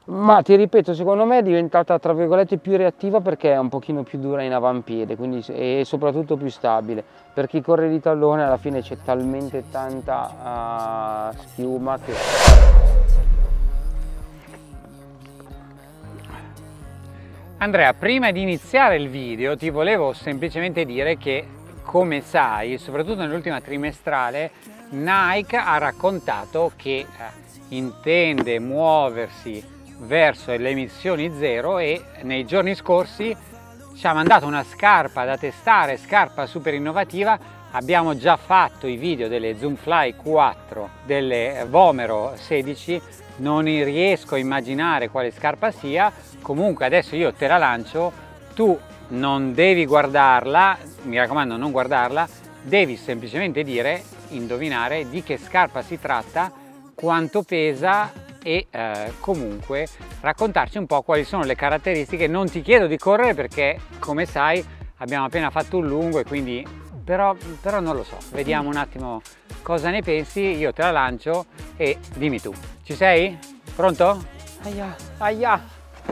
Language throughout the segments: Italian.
Ma ti ripeto, secondo me è diventata tra virgolette più reattiva perché è un pochino più dura in avampiede, quindi, e soprattutto più stabile. Per chi corre di tallone alla fine c'è talmente tanta schiuma che... Andrea, prima di iniziare il video ti volevo semplicemente dire che, come sai, soprattutto nell'ultima trimestrale, Nike ha raccontato che intende muoversi verso le emissioni zero e nei giorni scorsi ci ha mandato una scarpa da testare, scarpa super innovativa. Abbiamo già fatto i video delle Zoomfly 4, delle Vomero 16, non riesco a immaginare quale scarpa sia. Comunque adesso io te la lancio, tu non devi guardarla, mi raccomando non guardarla, devi semplicemente dire, indovinare di che scarpa si tratta, quanto pesa e comunque raccontarci un po' quali sono le caratteristiche. Non ti chiedo di correre perché, come sai, abbiamo appena fatto un lungo e quindi però non lo so, vediamo un attimo cosa ne pensi. Io te la lancio e dimmi tu. Ci sei? Pronto? Aia, aia,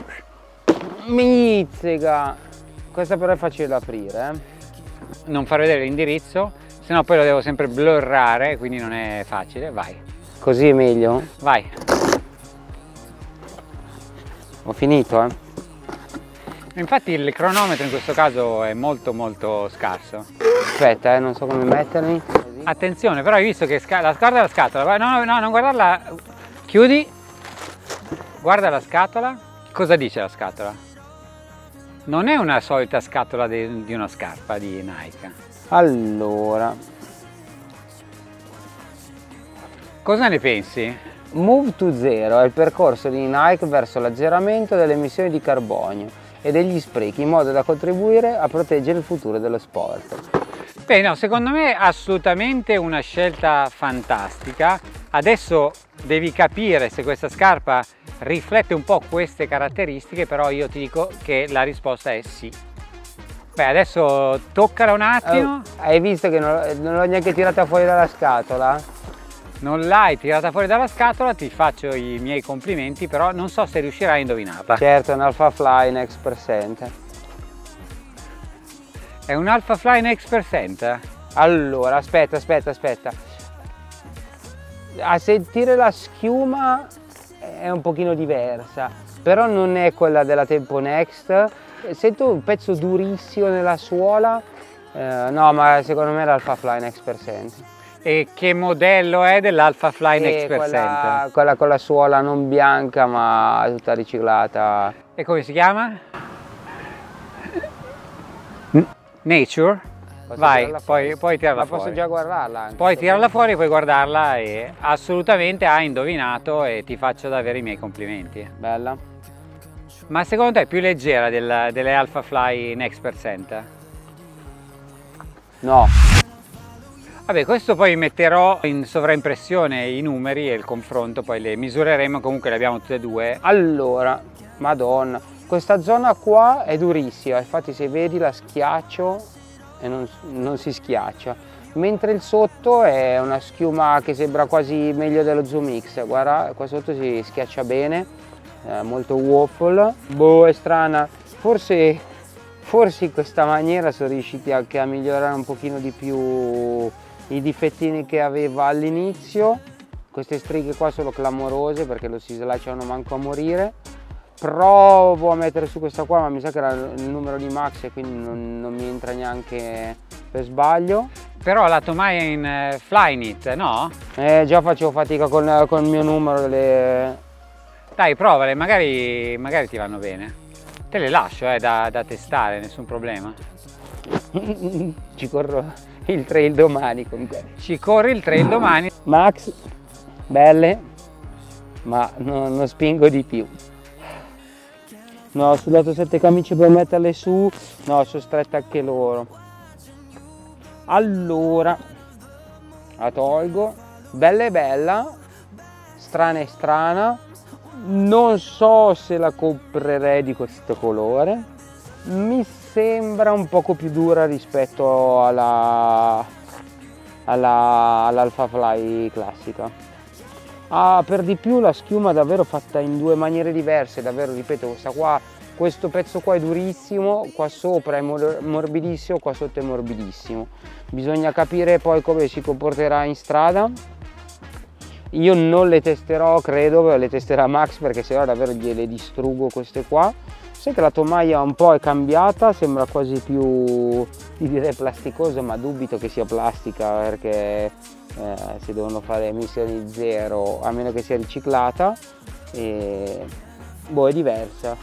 mizzica! Questa però è facile da aprire, Non far vedere l'indirizzo, sennò poi lo devo sempre blurrare, quindi non è facile. Vai. Così è meglio? Vai. Ho finito, Infatti il cronometro in questo caso è molto scarso. Aspetta, non so come mettermi. Così. Attenzione, però hai visto che guarda la scatola. No, non guardarla. Chiudi. Guarda la scatola. Cosa dice la scatola? Non è una solita scatola di una scarpa di Nike. Allora, cosa ne pensi? Move to Zero è il percorso di Nike verso l'azzeramento delle emissioni di carbonio e degli sprechi in modo da contribuire a proteggere il futuro dello sport. Beh, no, secondo me è assolutamente una scelta fantastica. Adesso devi capire se questa scarpa riflette un po' queste caratteristiche, però io ti dico che la risposta è sì. Beh, adesso toccala un attimo. Hai visto che non l'ho neanche tirata fuori dalla scatola? Non l'hai tirata fuori dalla scatola, ti faccio i miei complimenti, però non so se riuscirai a indovinarla. Certo, è un Alpha Fly Next Percent. È un Alpha Fly Next Percent? Allora, aspetta. A sentire la schiuma è un pochino diversa, però non è quella della Tempo Next. Sento un pezzo durissimo nella suola, no, ma secondo me è l'Alpha Fly Next Percent. E che modello è dell'Alpha Fly Next Percent? Quella con la suola non bianca ma tutta riciclata. E come si chiama? Nature? Vai, puoi tirarla fuori. Posso già guardarla anche. Puoi tirarla fuori, puoi guardarla e assolutamente hai indovinato e ti faccio davvero i miei complimenti. Bella. Ma secondo te è più leggera delle Alpha Fly Next Percent? No. Vabbè, questo poi metterò in sovraimpressione i numeri e il confronto, poi le misureremo, comunque le abbiamo tutte e due. Allora, madonna, questa zona qua è durissima, infatti se vedi la schiaccio e non si schiaccia, mentre il sotto è una schiuma che sembra quasi meglio dello Zoom X. Guarda, qua sotto si schiaccia bene, molto waffle. Boh, è strana, forse in questa maniera sono riusciti anche a migliorare un pochino di più i difettini che aveva all'inizio. Queste stringhe qua sono clamorose perché lo si slacciano manco a morire. Provo a mettere su questa qua, ma mi sa che era il numero di Max e quindi non mi entra neanche per sbaglio. Però la Tomaia è in Flyknit, no? Già facevo fatica con il mio numero delle... Dai, provale, magari ti vanno bene. Te le lascio da testare, nessun problema. Ci corro il trail domani con quelle. Ci corri il trail domani. Max, belle, ma non spingo di più. No, ho sudato 7 camicie per metterle su, no, sono strette anche loro. Allora, la tolgo, bella e bella, strana e strana, non so se la comprerei di questo colore, mi sembra un poco più dura rispetto all'Alpha Fly classica. ha per di più la schiuma davvero fatta in due maniere diverse, davvero, ripeto, questo pezzo qua è durissimo, qua sopra è morbidissimo, qua sotto è morbidissimo. Bisogna capire poi come si comporterà in strada. Io non le testerò, credo, le testerà Max, perché sennò davvero gliele distruggo queste qua. Sai che la tomaia un po' è cambiata, sembra quasi più, di dire plasticosa, ma dubito che sia plastica, perché si devono fare emissioni zero, a meno che sia riciclata, e boh, è diversa.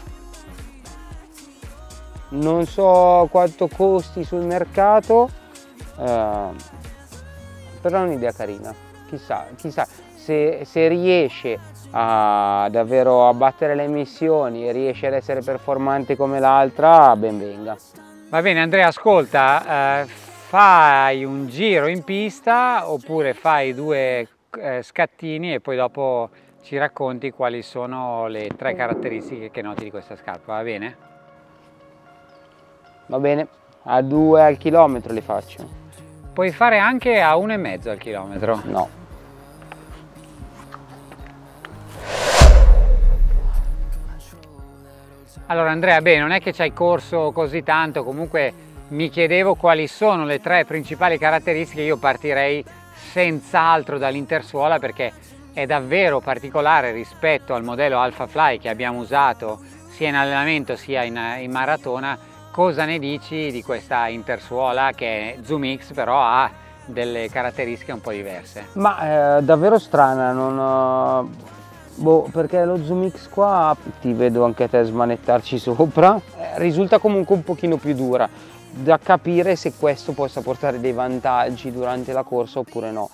Non so quanto costi sul mercato, però è un'idea carina, chissà se riesce a davvero abbattere le emissioni e riesce ad essere performante come l'altra, ben venga. Va bene Andrea, ascolta, fai un giro in pista oppure fai 2 scattini e poi dopo ci racconti quali sono le 3 caratteristiche che noti di questa scarpa, va bene? Va bene, a 2 al chilometro li faccio. Puoi fare anche a 1,5 al chilometro? No. Allora Andrea, beh, non è che ci hai corso così tanto, comunque mi chiedevo quali sono le 3 principali caratteristiche. Io partirei senz'altro dall'intersuola, perché è davvero particolare rispetto al modello Alphafly che abbiamo usato sia in allenamento sia in maratona. Cosa ne dici di questa intersuola che è Zoom X, però ha delle caratteristiche un po' diverse? Ma davvero strana, boh, perché lo Zoom X qua, ti vedo anche a te smanettarci sopra, risulta comunque un pochino più dura, da capire se questo possa portare dei vantaggi durante la corsa oppure no.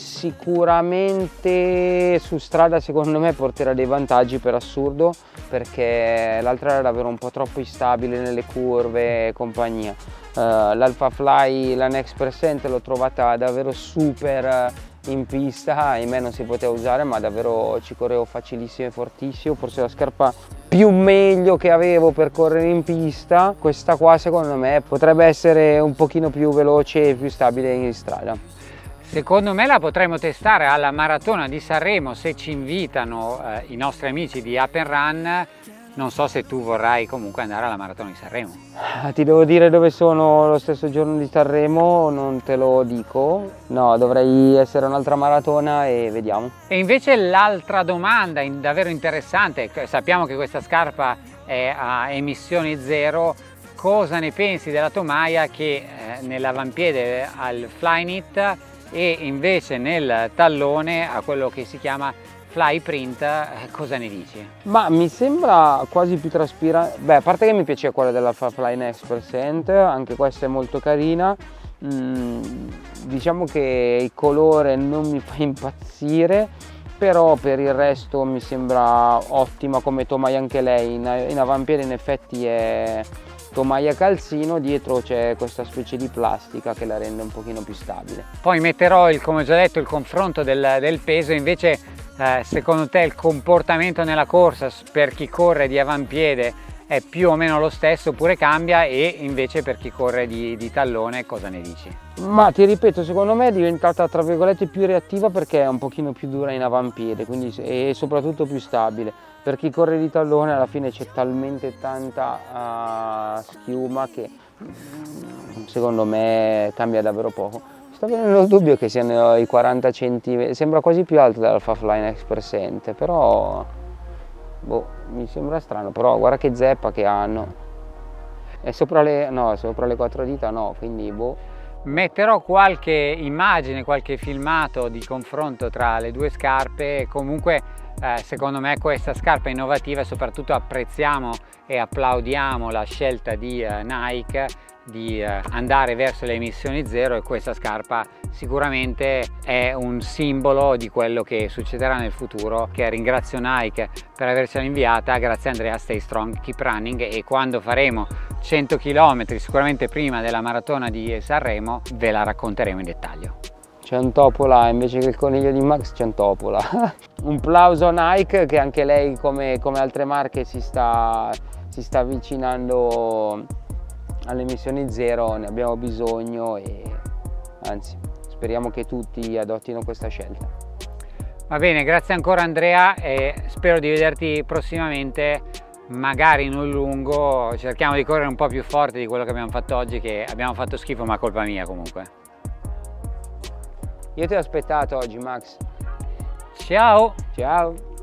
Sicuramente su strada secondo me porterà dei vantaggi per assurdo, perché l'altra era davvero un po' troppo instabile nelle curve e compagnia. L'Alphafly, la Next Percent, l'ho trovata davvero super in pista, ahimè non si poteva usare, ma davvero ci correvo facilissimo e fortissimo, forse la scarpa più meglio che avevo per correre in pista. Questa qua secondo me potrebbe essere un pochino più veloce e più stabile in strada. Secondo me la potremmo testare alla maratona di Sanremo, se ci invitano i nostri amici di Up and Run. Non so se tu vorrai comunque andare alla maratona di Sanremo. Ti devo dire dove sono lo stesso giorno di Sanremo, non te lo dico. No, dovrei essere un'altra maratona e vediamo. E invece l'altra domanda davvero interessante, sappiamo che questa scarpa è a emissioni zero, cosa ne pensi della tomaia che nell'avampiede ha il Flyknit e invece nel tallone ha quello che si chiama Flyprint? Cosa ne dici? Ma mi sembra quasi più traspirante. Beh, a parte che mi piace quella dell'Alphafly Next Percent, anche questa è molto carina. Diciamo che il colore non mi fa impazzire, però per il resto mi sembra ottima come tomaia anche lei. In avampiede in effetti è tomaia calzino, dietro c'è questa specie di plastica che la rende un pochino più stabile. Poi metterò, come ho già detto, il confronto del peso. Invece secondo te il comportamento nella corsa per chi corre di avampiede è più o meno lo stesso oppure cambia, e invece per chi corre di tallone cosa ne dici? Ma ti ripeto, secondo me è diventata tra virgolette più reattiva perché è un pochino più dura in avampiede, quindi, e soprattutto più stabile. Per chi corre di tallone alla fine c'è talmente tanta schiuma che secondo me cambia davvero poco. Sto venendo il dubbio che siano i 40 cm, sembra quasi più alto dell'Alphafly Next Percent, però boh, mi sembra strano. Però guarda che zeppa che hanno, è sopra le 4 dita, no, quindi boh. Metterò qualche immagine, qualche filmato di confronto tra le due scarpe. Comunque secondo me questa scarpa è innovativa e soprattutto apprezziamo e applaudiamo la scelta di Nike di andare verso le emissioni zero, e questa scarpa sicuramente è un simbolo di quello che succederà nel futuro. Che ringrazio Nike per avercela inviata. Grazie Andrea, stay strong, keep running, e quando faremo 100 km, sicuramente prima della maratona di Sanremo, ve la racconteremo in dettaglio. C'è un topo là, invece che il coniglio di Max c'è un topo là. Un plauso a Nike, che anche lei come altre marche si sta avvicinando alle emissioni zero. Ne abbiamo bisogno e anzi speriamo che tutti adottino questa scelta. Va bene, grazie ancora Andrea e spero di vederti prossimamente, magari non lungo. Cerchiamo di correre un po' più forte di quello che abbiamo fatto oggi, che abbiamo fatto schifo, ma colpa mia comunque. Io ti ho aspettato oggi, Max. Ciao! Ciao!